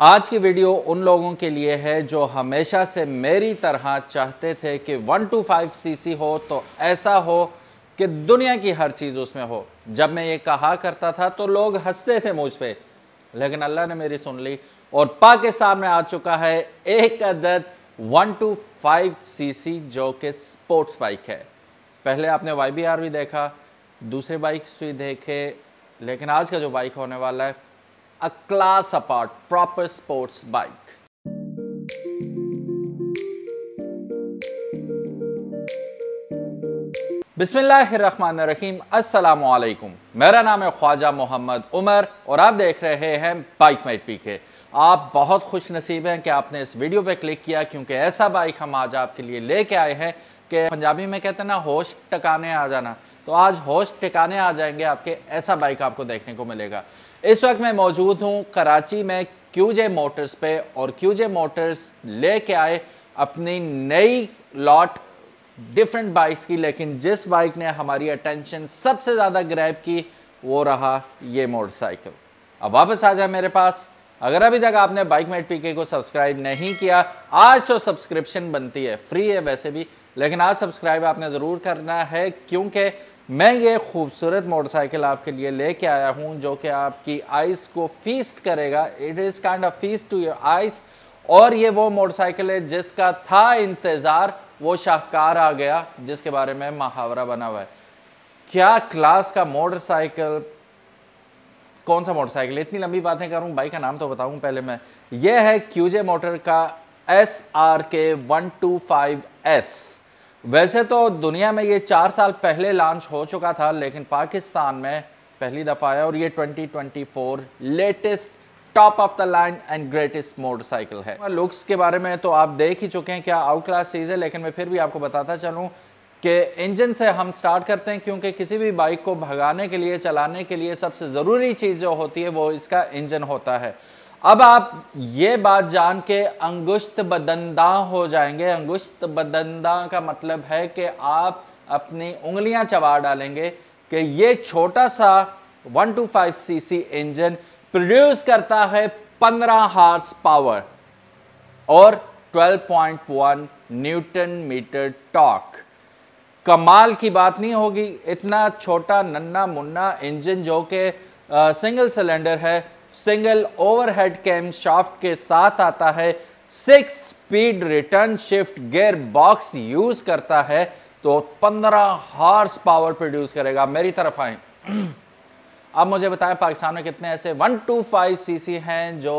आज की वीडियो उन लोगों के लिए है जो हमेशा से मेरी तरह चाहते थे कि 125 सीसी हो तो ऐसा हो कि दुनिया की हर चीज़ उसमें हो। जब मैं ये कहा करता था तो लोग हंसते थे मुझ पे, लेकिन अल्लाह ने मेरी सुन ली और पाकिस्तान में आ चुका है एक अदद 125 सीसी जो कि स्पोर्ट्स बाइक है। पहले आपने YBR भी देखा, दूसरे बाइक्स भी देखे, लेकिन आज का जो बाइक होने वाला है a class apart proper sports bike। बिस्मिल्लाहिर्रहमानिर्रहीम, अस्सलामु अलैकुम। मेरा नाम है ख्वाजा मोहम्मद उमर और आप देख रहे हैं बाइक मेट पीके। आप बहुत खुश नसीब हैं कि आपने इस वीडियो पे क्लिक किया, क्योंकि ऐसा बाइक हम आज आपके लिए लेके आए हैं कि पंजाबी में कहते हैं ना, होश टकाने आ जाना। तो आज होश ठिकाने आ जाएंगे आपके, ऐसा बाइक आपको देखने को मिलेगा। इस वक्त मैं मौजूद हूं कराची में QJ मोटर्स पे, और QJ मोटर्स लेके आए अपनी नई लॉट डिफरेंट बाइक्स की, लेकिन जिस बाइक ने हमारी अटेंशन सबसे ज़्यादा ग्रैब की वो रहा ये मोटरसाइकिल। अब वापस आ जाए मेरे पास। अगर अभी तक आपने बाइक मेट पीके को सब्सक्राइब नहीं किया, आज तो सब्सक्रिप्शन बनती है, फ्री है वैसे भी, लेकिन आज सब्सक्राइब आपने ज़रूर करना है, क्योंकि मैं ये खूबसूरत मोटरसाइकिल आपके लिए लेके आया हूँ जो कि आपकी आइज़ को फीस्ट करेगा। It is kind of feast to your eyes. और ये वो मोटरसाइकिल है जिसका था इंतज़ार, वो शाहकार आ गया, जिसके बारे में मुहावरा बना हुआ है। क्या क्लास का मोटरसाइकिल, कौन सा मोटरसाइकिल, इतनी लंबी बातें करूँ, बाइक का नाम तो बताऊँ पहले मैं। ये है QJ मोटर का SRK 125S। वैसे तो दुनिया में ये 4 साल पहले लॉन्च हो चुका था, लेकिन पाकिस्तान में पहली दफ़ा आया और ये 2024 latest top of the line and greatest motorcycle है। लुक्स के बारे में तो आप देख ही चुके हैं, क्या आउट क्लास चीज़ है, लेकिन मैं फिर भी आपको बताता चलूँ कि इंजन से हम स्टार्ट करते हैं, क्योंकि किसी भी बाइक को भगाने के लिए, चलाने के लिए सबसे ज़रूरी चीज़ जो होती है वो इसका इंजन होता है। अब आप ये बात जान के अंगुश्त बदंदा हो जाएंगे। अंगुश्त बदंदा का मतलब है कि आप अपनी उंगलियां चबा डालेंगे कि ये छोटा सा 125 सीसी इंजन प्रोड्यूस करता है 15 हार्स पावर और 12.1 न्यूटन मीटर टॉर्क। कमाल की बात नहीं होगी, इतना छोटा नन्ना मुन्ना इंजन जो कि सिंगल सिलेंडर है, सिंगल ओवरहेड कैम शाफ्ट के साथ आता है, 6 speed return shift gear box use करता है, तो 15 हार्स पावर प्रोड्यूस करेगा। मेरी तरफ आए। अब मुझे बताएं पाकिस्तान में कितने ऐसे 125 सीसी हैं जो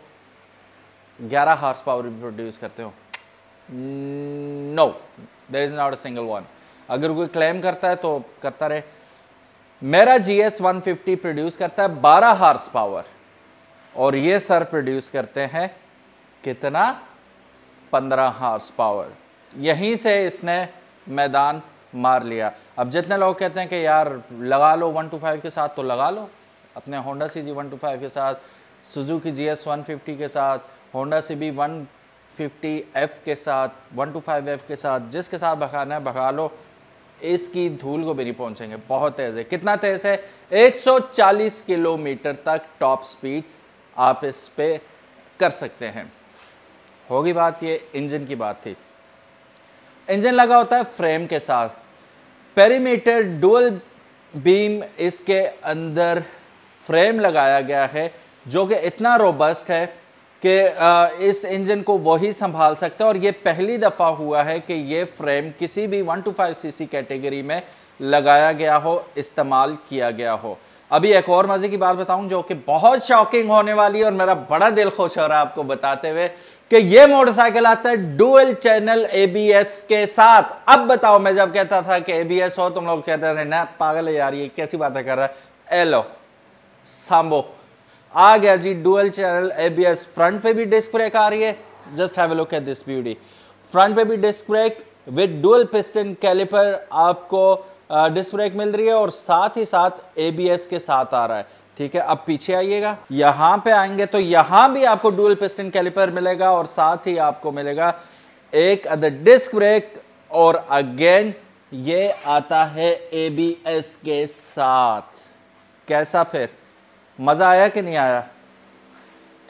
11 हार्स पावर प्रोड्यूस करते हो? No, there is not a single one. अगर कोई क्लेम करता है तो करता रहे। मेरा GS 150 प्रोड्यूस करता है 12 हार्स पावर, और ये सर प्रोड्यूस करते हैं कितना? 15 हार्स पावर। यहीं से इसने मैदान मार लिया। अब जितने लोग कहते हैं कि यार लगा लो 125 के साथ, तो लगा लो अपने होंडा CG 125 के साथ, सुजुकी GS 150 के साथ, होंडा CB 150F के साथ, 125F के साथ, जिसके साथ भगाना है भगा लो, इसकी धूल को भी नहीं पहुंचेंगे। बहुत तेज है। कितना तेज है? 140 किलोमीटर तक टॉप स्पीड आप इस पे कर सकते हैं। होगी बात, ये इंजन की बात थी। इंजन लगा होता है फ्रेम के साथ, पेरीमीटर डुअल बीम इसके अंदर फ्रेम लगाया गया है जो कि इतना रोबस्ट है कि इस इंजन को वही संभाल सकता है। और ये पहली दफ़ा हुआ है कि ये फ्रेम किसी भी 125 सीसी कैटेगरी में लगाया गया हो, इस्तेमाल किया गया हो। अभी एक और मजे की बात बताऊं जो कि बहुत शॉकिंग होने वाली है, और मेरा बड़ा दिल खुश हो रहा है आपको बताते हुए कि ये मोटरसाइकिल आता है डुअल चैनल ABS के साथ। अब बताओ, मैं जब कहता था कि ABS हो, तुम लोग कहते थे ना पागल है यार, ये कैसी बातें कर रहा है। एलो सांबो आ गया जी, डुअल चैनल ABS। फ्रंट पे भी डिस्क ब्रेक आ रही है, just have a look at this beauty. Front पे भी disc brake with dual piston caliper आपको डिस्क ब्रेक मिल रही है, और साथ ही साथ ABS के साथ आ रहा है। ठीक है, अब पीछे आइएगा, यहां पे आएंगे तो यहां भी आपको डुअल पिस्टन कैलिपर मिलेगा, और साथ ही आपको मिलेगा एक अदर डिस्क ब्रेक, और अगेन ये आता है ABS के साथ। कैसा फिर, मजा आया कि नहीं आया?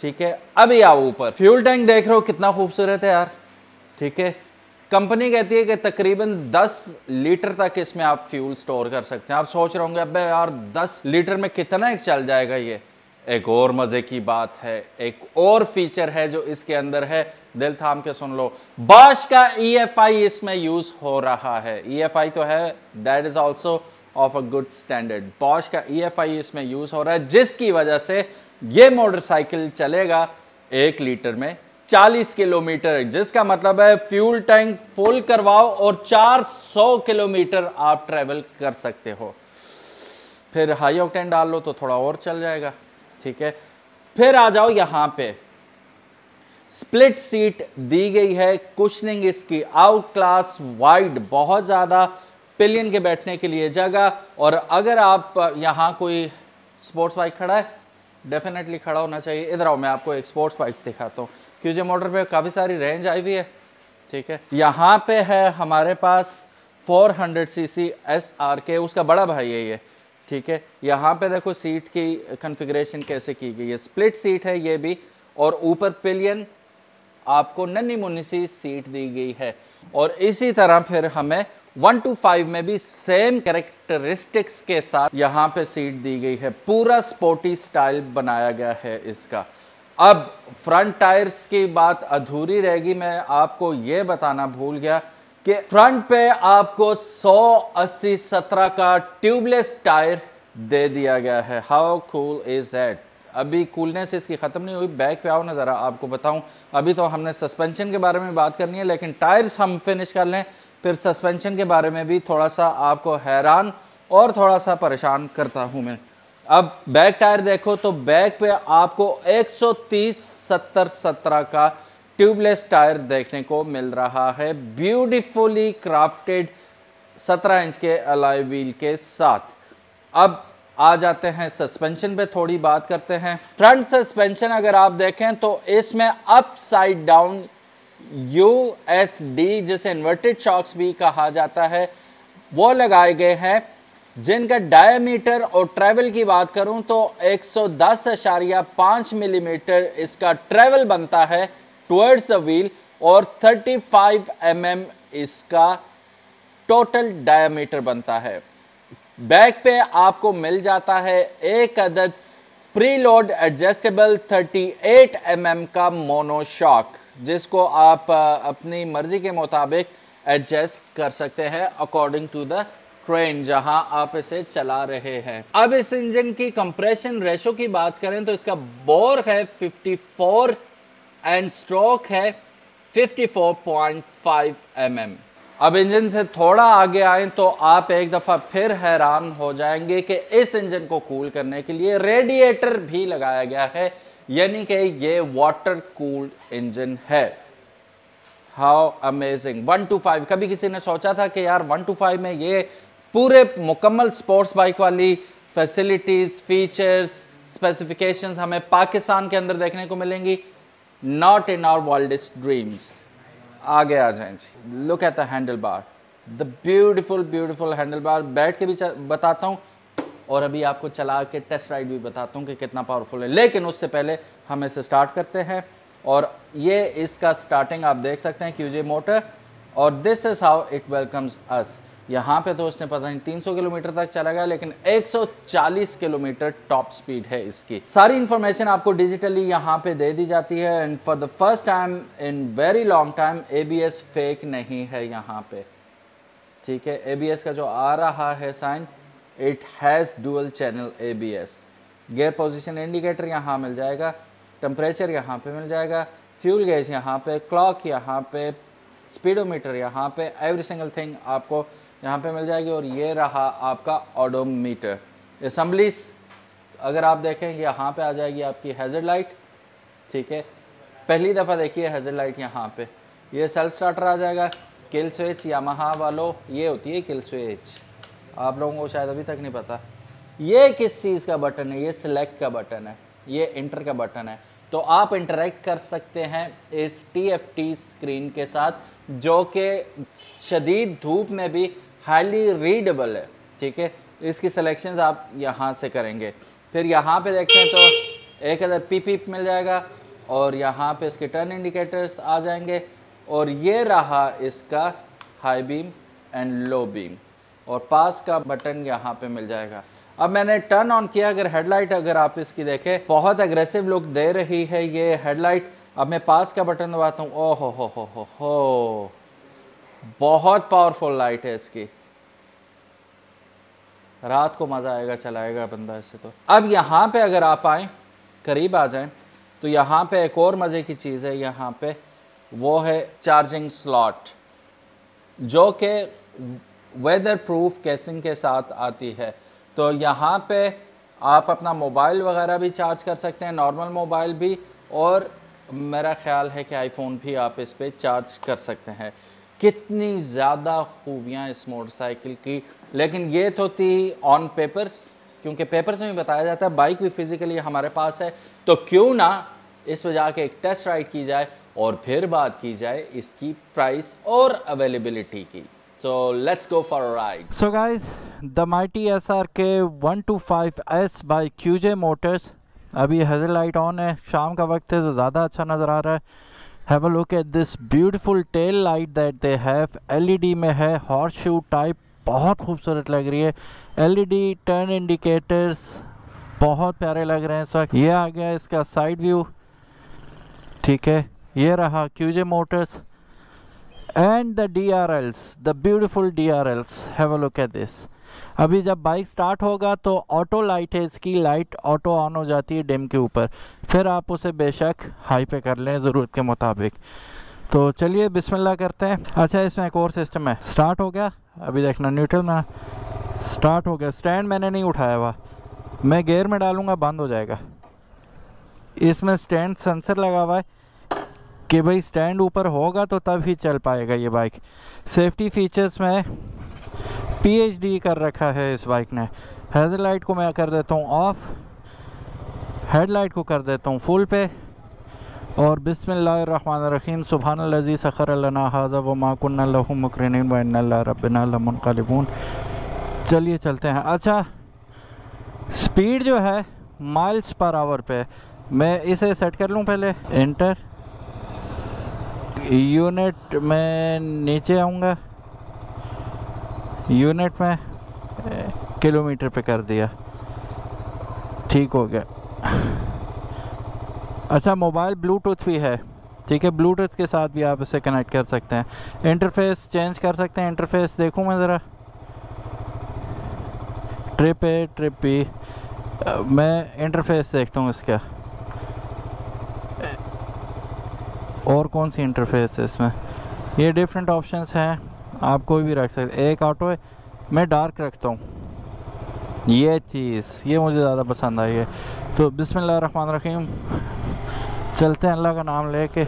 ठीक है, अभी आओ ऊपर। फ्यूल टैंक देख रहे हो कितना खूबसूरत है यार, ठीक है। कंपनी कहती है कि तकरीबन 10 लीटर तक इसमें आप फ्यूल स्टोर कर सकते हैं। आप सोच रहे होंगे अबे यार 10 लीटर में कितना एक चल जाएगा ये। एक और मजे की बात है, एक और फीचर है जो इसके अंदर है, दिल थाम के सुन लो। बॉश का EFI इसमें यूज हो रहा है। EFI तो है, that is also of a good standard. Bosch का EFI इसमें यूज हो रहा है, जिसकी वजह से ये मोटरसाइकिल चलेगा 1 लीटर में 40 किलोमीटर, जिसका मतलब है फ्यूल टैंक फुल करवाओ और 400 किलोमीटर आप ट्रेवल कर सकते हो। फिर हाई ऑक्टेन डाल लो तो थोड़ा और चल जाएगा, ठीक है। फिर आ जाओ यहां पे, स्प्लिट सीट दी गई है, कुशनिंग इसकी आउट क्लास वाइड, बहुत ज्यादा पिलियन के बैठने के लिए जगह। और अगर आप यहां कोई स्पोर्ट्स बाइक खड़ा है, डेफिनेटली खड़ा होना चाहिए। इधर आओ मैं आपको एक स्पोर्ट्स बाइक दिखाता हूँ। क्यूजे मोटर पे काफी सारी रेंज आई हुई है, ठीक है। यहां पे है हमारे पास 400cc SRK, उसका बड़ा भाई है ये, ठीक है। यहाँ पे देखो सीट की कॉन्फ़िगरेशन कैसे की गई है, स्प्लिट सीट है ये भी, और ऊपर पिलियन आपको नन्ही मुन्नी सी सीट दी गई है। और इसी तरह फिर हमें 125 में भी सेम कैरेक्टरिस्टिक्स के साथ यहाँ पे सीट दी गई है। पूरा स्पोर्टी स्टाइल बनाया गया है इसका। अब फ्रंट टायर्स की बात अधूरी रहेगी, मैं आपको ये बताना भूल गया कि फ्रंट पे आपको 100/80/17 का ट्यूबलेस टायर दे दिया गया है। How cool is that. अभी कूलनेस इसकी खत्म नहीं हुई, बैक पे आओ ना जरा, आपको बताऊं। अभी तो हमने सस्पेंशन के बारे में बात करनी है, लेकिन टायर्स हम फिनिश कर लें, फिर सस्पेंशन के बारे में भी थोड़ा सा आपको हैरान और थोड़ा सा परेशान करता हूं मैं। अब बैक टायर देखो तो बैक पे आपको 130/70/17 का ट्यूबलेस टायर देखने को मिल रहा है, ब्यूटीफुली क्राफ्टेड 17 इंच के अलॉय व्हील के साथ। अब आ जाते हैं सस्पेंशन पे, थोड़ी बात करते हैं। फ्रंट सस्पेंशन अगर आप देखें तो इसमें अप साइड डाउन USD, जिसे इन्वर्टेड शॉक्स भी कहा जाता है, वो लगाए गए हैं, जिनका डायमीटर और ट्रेवल की बात करूं तो 110.5 मिलीमीटर इसका ट्रेवल बनता है टुवर्ड्स द व्हील, और 35 mm इसका टोटल डायमीटर बनता है। बैक पे आपको मिल जाता है एक अदद प्रीलोड एडजस्टेबल 38 mm का मोनोशॉक, जिसको आप अपनी मर्जी के मुताबिक एडजस्ट कर सकते हैं अकॉर्डिंग टू द ट्रेन जहां आप इसे चला रहे हैं। अब इस इंजन की कंप्रेशन रेशो की बात करें तो इसका बोर है 54 एंड स्ट्रोक है 54.5 mm। अब इंजन से थोड़ा आगे आए तो आप एक दफा फिर हैरान हो जाएंगे कि इस इंजन को कूल करने के लिए रेडिएटर भी लगाया गया है, यानी कि ये वाटर कूल्ड इंजन है। How amazing. 125, कभी किसी ने सोचा था कि यार 125 में ये पूरे मुकम्मल स्पोर्ट्स बाइक वाली फैसिलिटीज, फीचर्स, स्पेसिफिकेशंस हमें पाकिस्तान के अंदर देखने को मिलेंगी? Not in our wildest dreams. आगे आ जाएं जी। Look at the handle bar, the beautiful beautiful handle bar. बैठ के भी बताता हूँ और अभी आपको चला के टेस्ट राइड भी बताता हूँ कि कितना पावरफुल है, लेकिन उससे पहले हम इसे स्टार्ट करते हैं। और ये इसका स्टार्टिंग आप देख सकते हैं, क्यूजे मोटर, और this is how it welcomes us. यहाँ पे तो उसने पता नहीं 300 किलोमीटर तक चला गया, लेकिन 140 किलोमीटर टॉप स्पीड है इसकी। सारी इंफॉर्मेशन आपको डिजिटली यहाँ पे दे दी जाती है, and for the first time in very long time ABS fake नहीं है यहाँ पे, ठीक है। ABS का जो आ रहा है sign, it has dual channel ABS। Gear position indicator यहाँ मिल जाएगा, टेम्परेचर यहाँ पे मिल जाएगा, फ्यूल गेज यहाँ पे, क्लॉक यहाँ पे, स्पीडोमीटर यहाँ पे, एवरी सिंगल थिंग आपको यहाँ पे मिल जाएगी। और ये रहा आपका ऑडोमीटर। असम्बलीज अगर आप देखें यहाँ पे आ जाएगी आपकी हैज़र्ड लाइट, ठीक है। पहली दफ़ा देखिए हैज़र्ड लाइट यहाँ पे। ये सेल्फ स्टार्टर आ जाएगा, किल स्विच यामाहा वालों, ये होती है किल स्विच, आप लोगों को शायद अभी तक नहीं पता। ये किस चीज़ का बटन है? ये सिलेक्ट का बटन है, ये इंटर का बटन है। तो आप इंटरेक्ट कर सकते हैं इस TFT स्क्रीन के साथ, जो कि शदीद धूप में भी हाईली रीडेबल है, ठीक है। इसकी सिलेक्शंस आप यहाँ से करेंगे। फिर यहाँ पे देखते हैं तो एक अदर पीप मिल जाएगा और यहाँ पे इसके टर्न इंडिकेटर्स आ जाएंगे और ये रहा इसका high beam and low beam और पास का बटन यहाँ पे मिल जाएगा। अब मैंने टर्न ऑन किया, अगर हेडलाइट अगर आप इसकी देखें बहुत एग्रेसिव लुक दे रही है ये हेडलाइट। अब मैं पास का बटन दबाता हूँ, ओ हो, बहुत पावरफुल लाइट है इसकी, रात को मज़ा आएगा, चलाएगा बंदा इससे तो। अब यहाँ पे अगर आप आएँ करीब आ जाएं तो यहाँ पे एक और मज़े की चीज़ है, यहाँ पे वो है चार्जिंग स्लॉट जो कि वेदर प्रूफ केसिंग के साथ आती है। तो यहाँ पे आप अपना मोबाइल वगैरह भी चार्ज कर सकते हैं, नॉर्मल मोबाइल भी, और मेरा ख्याल है कि आईफोन भी आप इस पर चार्ज कर सकते हैं। कितनी ज़्यादा खूबियाँ इस मोटरसाइकिल की। लेकिन ये तो थी ऑन पेपर्स, क्योंकि पेपर्स में भी बताया जाता है, बाइक भी फिज़िकली हमारे पास है, तो क्यों ना इस पर जाके एक टेस्ट राइड की जाए और फिर बात की जाए इसकी प्राइस और अवेलेबिलिटी की। So let's go for a ride. So guys, the mighty SRK 125S by QJ Motors. अभी हेडलाइट ऑन है, शाम का वक्त है तो ज़्यादा अच्छा नज़र आ रहा है। Have a look at this beautiful tail light that they have. LED में है, हॉर्स शू टाइप, बहुत खूबसूरत लग रही है। LED टर्न इंडिकेटर्स बहुत प्यारे लग रहे हैं इस वक्त। ये आ गया इसका साइड व्यू, ठीक है। ये रहा QJ Motors and the DRLs, the beautiful DRLs. Have a look at this. अभी जब बाइक स्टार्ट होगा तो ऑटो लाइट है, इसकी लाइट ऑटो ऑन हो जाती है डिम के ऊपर, फिर आप उसे बेशक हाई पे कर लें ज़रूरत के मुताबिक। तो चलिए बिस्मिल्लाह करते हैं। अच्छा, इसमें एक और सिस्टम है, स्टार्ट हो गया, अभी देखना न्यूट्रल में स्टार्ट हो गया। स्टैंड मैंने नहीं उठाया हुआ, मैं गियर में डालूंगा बंद हो जाएगा। इसमें स्टैंड सेंसर लगा हुआ है कि भाई स्टैंड ऊपर होगा तो तब ही चल पाएगा ये बाइक। सेफ्टी फीचर्स में PhD कर रखा है इस बाइक ने। हेडलाइट को मैं कर देता हूँ ऑफ, हेडलाइट को कर देता हूँ फुल पे, और बिस्मिल्लाहिर्रहमानिर्रहीम सुब्हानल्लज़ी सख़र लना हाज़ा व मा कुन्ना लहू मुक़रिनीन व इन्ना इला रब्बिना लमुनक़लिबून। चलिए चलते हैं। अच्छा, स्पीड जो है माइल्स पर आवर पे, मैं इसे सेट कर लूँ पहले, एंटर। यूनिट में नीचे आऊँगा, यूनिट में किलोमीटर पे कर दिया, ठीक हो गया। अच्छा, मोबाइल ब्लूटूथ भी है, ठीक है, ब्लूटूथ के साथ भी आप इसे कनेक्ट कर सकते हैं। इंटरफेस चेंज कर सकते हैं, इंटरफेस देखूँ मैं ज़रा, ट्रिप ए ट्रिप बी, मैं इंटरफेस देखता हूँ इसका, और कौन सी इंटरफेस है इसमें। ये डिफरेंट ऑप्शंस हैं, आप कोई भी रख सकते। एक ऑटो है, मैं डार्क रखता हूँ, ये चीज़ ये मुझे ज़्यादा पसंद आई है। तो बिस्मिल्लाहिर्रहमानिर्रहीम चलते हैं अल्लाह का नाम लेके।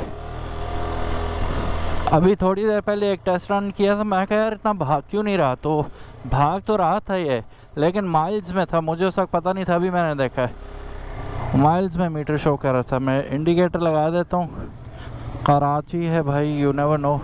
अभी थोड़ी देर पहले एक टेस्ट रन किया था, मैं कहा यार इतना भाग क्यों नहीं रहा, तो भाग तो रहा था ये, लेकिन माइल्स में था, मुझे उस वक्त पता नहीं था, अभी मैंने देखा है माइल्स में मीटर शो कर रहा था। मैं इंडिकेटर लगा देता हूँ, कराची है भाई, यू नेवर नो।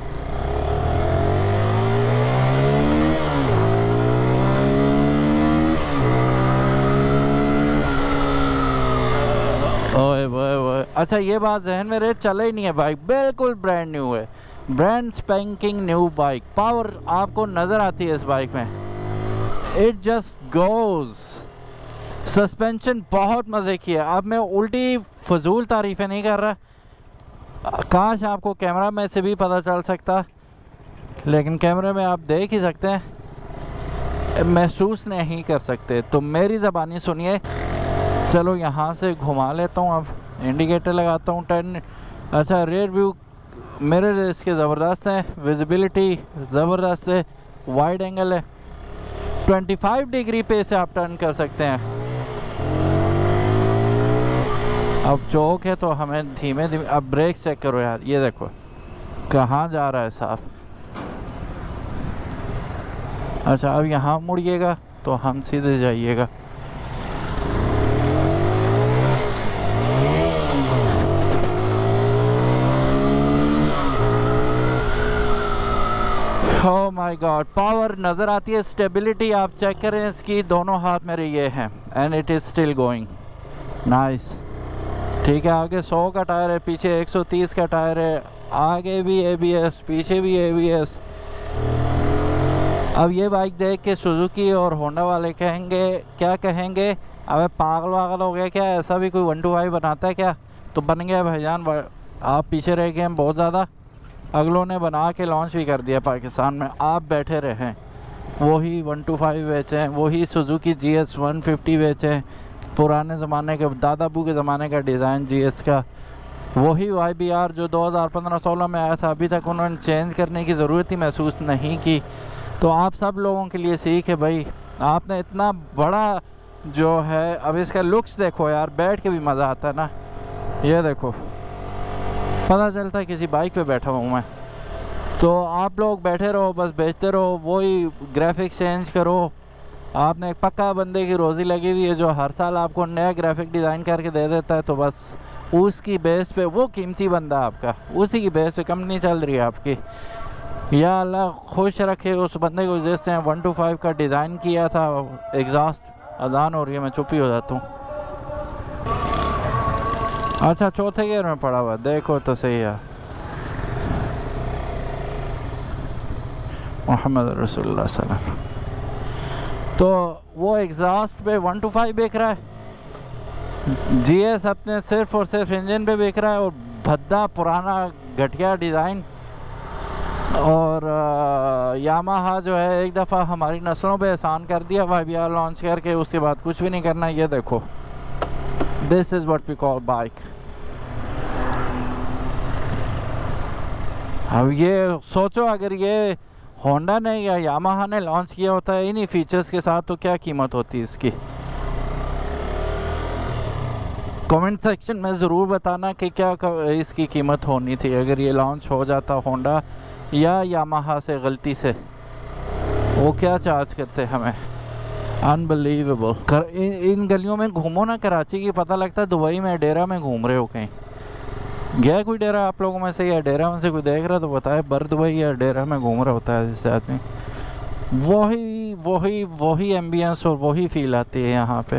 ओए ओए ओए, अच्छा ये बात जहन में रहे, चला ही नहीं है बाइक, बिल्कुल ब्रांड न्यू है, brand spanking new bike. Power आपको नज़र आती है इस बाइक में, इट जस्ट गोज। सस्पेंशन बहुत मज़े की है। अब मैं उल्टी फजूल तारीफ़ें नहीं कर रहा, काश आपको कैमरा में से भी पता चल सकता, लेकिन कैमरे में आप देख ही सकते हैं, महसूस नहीं कर सकते, तो मेरी ज़बानी सुनिए। चलो यहाँ से घुमा लेता हूँ, अब इंडिकेटर लगाता हूँ, टर्न। अच्छा, रेयर व्यू मेरे इसके ज़बरदस्त हैं, विजिबिलिटी ज़बरदस्त है, वाइड एंगल है, 25 डिग्री पे से आप टर्न कर सकते हैं। अब चौक है तो हमें धीमे धीमे, अब ब्रेक चेक करो यार, ये देखो कहाँ जा रहा है साहब। अच्छा, अब यहाँ मुड़िएगा तो हम सीधे जाइएगा। ओह माय गॉड, पावर नज़र आती है। स्टेबिलिटी आप चेक करें इसकी, दोनों हाथ मेरे ये हैं, and it is still going, nice. ठीक है। आगे 100 का टायर है, पीछे 130 का टायर है, आगे भी ABS पीछे भी ABS। अब ये बाइक देख के सुजुकी और होंडा वाले कहेंगे, क्या कहेंगे, अबे पागल वागल हो गया क्या, ऐसा भी कोई 125 बनाता है क्या? तो बन गया भाईजान, आप पीछे रह गए हैं बहुत ज़्यादा। अगलों ने बना के लॉन्च भी कर दिया पाकिस्तान में, आप बैठे रहें। वही 125 बेचे हैं, वही सुजुकी GS 150 बेचे हैं, पुराने ज़माने के दादाबू के ज़माने का डिज़ाइन GS का। वही YBR जो 2015-16 में आया था, अभी तक उन्होंने चेंज करने की ज़रूरत ही महसूस नहीं की। तो आप सब लोगों के लिए सीख है भाई, आपने इतना बड़ा जो है, अब इसका लुक्स देखो यार, बैठ के भी मज़ा आता है ना। ये देखो, पता चलता है किसी बाइक पे बैठा हूँ मैं। तो आप लोग बैठे रहो, बस बेचते रहो, वही ग्राफिक्स चेंज करो। आपने एक पक्का बंदे की रोज़ी लगी हुई है जो हर साल आपको नया ग्राफिक डिज़ाइन करके दे देता है, तो बस उसकी बेस पे वो कीमती बंदा आपका, उसी की बेस पे कंपनी चल रही है आपकी। या अल्लाह खुश रखे उस बंदे को जिसने 125 का डिज़ाइन किया था। एग्जॉस्ट अजान हो रही है, मैं चुप ही हो जाता हूँ। अच्छा, चौथे गियर में पड़ा हुआ, देखो तो सही है। मोहम्मद रसूलुल्लाह सल्लल्लाहु अलैहि वसल्लम। तो वो एग्जॉस्ट पे 125 बिक रहा है, GS अपने सिर्फ और सिर्फ इंजन पे बिक रहा है, और भद्दा पुराना घटिया डिज़ाइन। और यामाहा जो है एक दफ़ा हमारी नस्लों पे एहसान कर दिया YBR लॉन्च करके, उसके बाद कुछ भी नहीं करना। ये देखो, this is what we call bike. अब ये सोचो, अगर ये होंडा ने या यामाहा ने लॉन्च किया होता है इन्हीं फीचर्स के साथ, तो क्या कीमत होती इसकी। कमेंट सेक्शन में ज़रूर बताना कि क्या इसकी कीमत होनी थी अगर ये लॉन्च हो जाता होंडा या यामाहा से गलती से, वो क्या चार्ज करते हमें। अनबिलीवेबल। इन गलियों में घूमो ना कराची की, पता लगता है दुबई में डेरा में घूम रहे हो कहीं। गया कोई डेरा आप लोगों में से, या डेरा में से कोई देख रहा तो बताए, बर दुबई या डेरा में घूम रहा होता है जिससे आदमी, वही वही वही एम्बियंस और वही फील आती है यहाँ पे।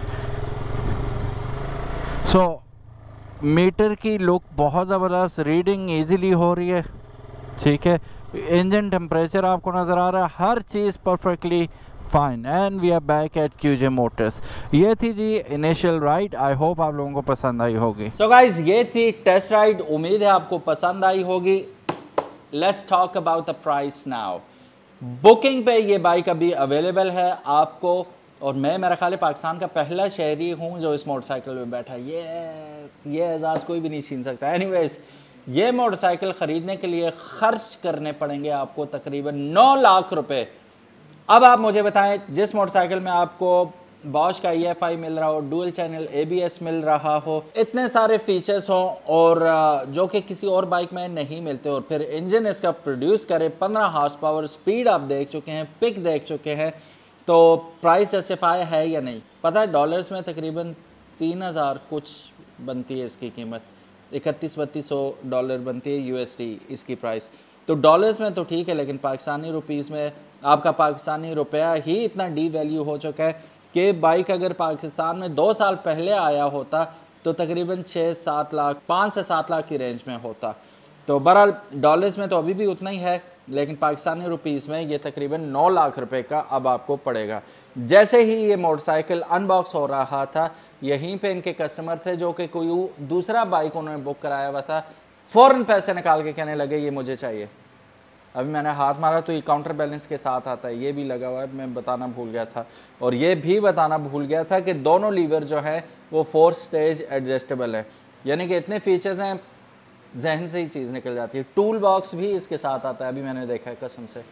सो मीटर की लुक बहुत ज़बरदस्त, रीडिंग इजीली हो रही है, ठीक है। इंजन टेम्परेचर आपको नज़र आ रहा है, हर चीज़ perfectly fine. And we are back at QJ motors. ये थी जी इनिशियल राइड, आई होप आप लोगों को पसंद आई होगी। सो गाइज, ये थी टेस्ट राइड, उम्मीद है आपको पसंद आई होगी। Let's talk about the price now. Booking पे ये बाइक अभी अवेलेबल है आपको, और मैं मेरा ख्याल है पाकिस्तान का पहला शहरी हूँ जो इस मोटरसाइकिल में बैठा है। ये एजाज़ कोई भी नहीं छीन सकता। एनीवेज, ये मोटरसाइकिल ख़रीदने के लिए ख़र्च करने पड़ेंगे आपको तकरीबन 9 लाख रुपए। अब आप मुझे बताएं, जिस मोटरसाइकिल में आपको बॉश का EFI मिल रहा हो, डुअल चैनल ABS मिल रहा हो, इतने सारे फीचर्स हों, और जो कि किसी और बाइक में नहीं मिलते, और फिर इंजन इसका प्रोड्यूस करे 15 हॉर्स पावर, स्पीड आप देख चुके हैं, पिक देख चुके हैं, तो प्राइस जस्टिफाई है या नहीं। पता है डॉलर्स में तकरीबन 3000 कुछ बनती है इसकी कीमत, 3100-3200 डॉलर बनती है USD इसकी प्राइस। तो डॉलर्स में तो ठीक है, लेकिन पाकिस्तानी रुपीज़ में आपका पाकिस्तानी रुपया ही इतना डी वैल्यू हो चुका है कि बाइक अगर पाकिस्तान में 2 साल पहले आया होता तो तकरीबन 6-7 लाख, 5 से 7 लाख की रेंज में होता। तो बहरहाल डॉलर्स में तो अभी भी उतना ही है, लेकिन पाकिस्तानी रुपीज़ में ये तकरीबन 9 लाख रुपए का अब आपको पड़ेगा। जैसे ही ये मोटरसाइकिल अनबॉक्स हो रहा था, यहीं पे इनके कस्टमर थे जो कि कोई दूसरा बाइक उन्होंने बुक कराया हुआ था, फ़ौरन पैसे निकाल के कहने लगे ये मुझे चाहिए। अभी मैंने हाथ मारा तो ये काउंटर बैलेंस के साथ आता है, ये भी लगा हुआ है, मैं बताना भूल गया था। और ये भी बताना भूल गया था कि दोनों लीवर जो है वो 4 स्टेज एडजस्टेबल है, यानी कि इतने फीचर्स हैं, जहन से ही चीज़ निकल जाती है। टूल बॉक्स भी इसके साथ आता है, अभी मैंने देखा है कसम से।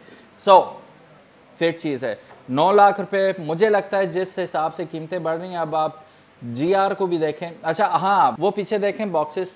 फिट चीज़ है। 9 लाख रुपए, मुझे लगता है जिस हिसाब से कीमतें बढ़ रही हैं, अब आप GR को भी देखें। अच्छा हाँ, वो पीछे देखें बॉक्सेस,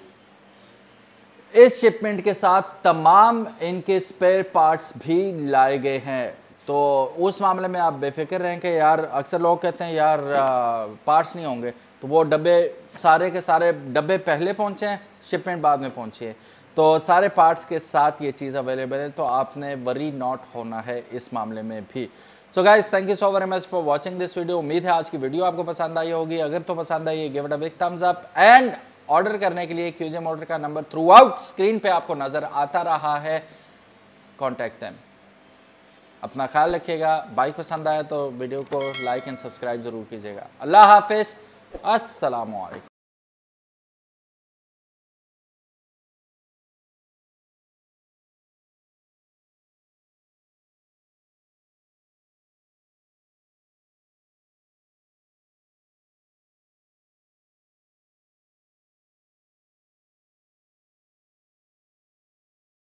इस शिपमेंट के साथ तमाम इनके स्पेयर पार्ट्स भी लाए गए हैं। तो उस मामले में आप बेफिक्र रहें कि यार, अक्सर लोग कहते हैं यार पार्ट्स नहीं होंगे, तो वो डब्बे, सारे के सारे डब्बे पहले पहुंचे हैं, शिपमेंट बाद में पहुंची है, तो सारे पार्ट्स के साथ ये चीज़ अवेलेबल है, तो आपने वरी नॉट होना है इस मामले में भी। So guys, thank you so very much for watching this video. उम्मीद है आज की वीडियो आपको पसंद आई होगी। अगर तो पसंद आई, give it a big thumbs up, and order करने के लिए QJ मोटर का नंबर थ्रू आउट स्क्रीन पे आपको नजर आता रहा है, कॉन्टैक्ट देम। अपना ख्याल रखिएगा। बाइक पसंद आया तो वीडियो को लाइक एंड सब्सक्राइब जरूर कीजिएगा। अल्लाह हाफिज, अस्सलाम वालेकुम।